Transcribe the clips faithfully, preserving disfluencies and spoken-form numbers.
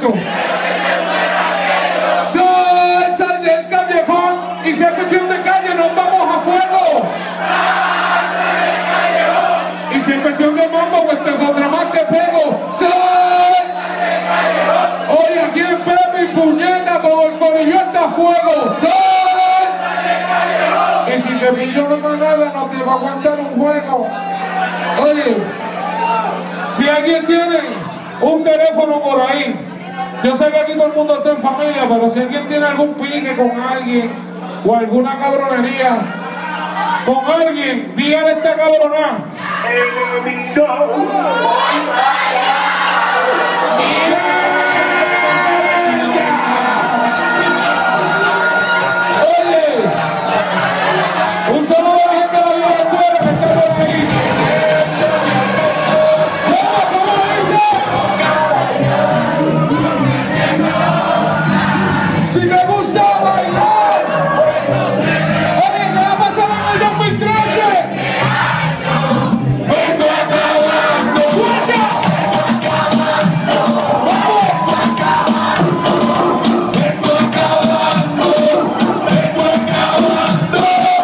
esto. Sal, sal del callejón, y si es cuestión de calle nos vamos a fuego. Y si es cuestión de mambo, pues te contra más te pego. Sal. Oye, aquí en Pepe y puñeta, todo el corillo está a fuego. Sal. Y si te pillo no más nada, no te va a aguantar un juego. Oye, si alguien tiene un teléfono por ahí, yo sé que aquí todo el mundo está en familia, pero si alguien tiene algún pique con alguien o alguna cabronería con alguien, dígale esta cabrona. Oye, un saludo a la gente de la vida de fuera que está por ahí. Si te gusta bailar, oye, ¿qué va a pasar en el dos mil trece? Vengo acabando, ¡fuerte! ¡Vamos! Vengo acabando, vengo acabando.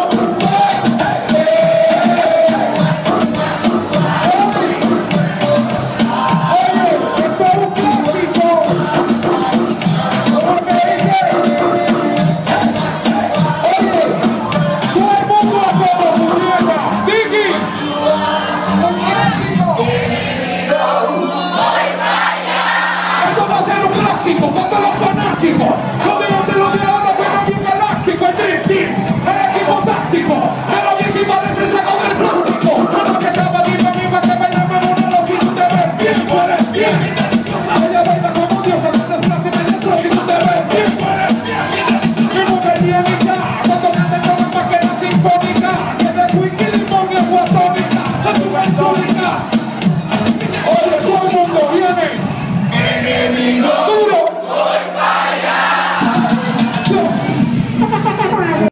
Oye, esto es un clásico. Para los fanáticos, lo de los de los de ahora juega bien galáctico, el Dream Team, el equipo táctico, pero mi equipo parece sacado del plástico, a lo que estaba dime, dime que me llaman uno de los que tú te ves bien, tú eres bien.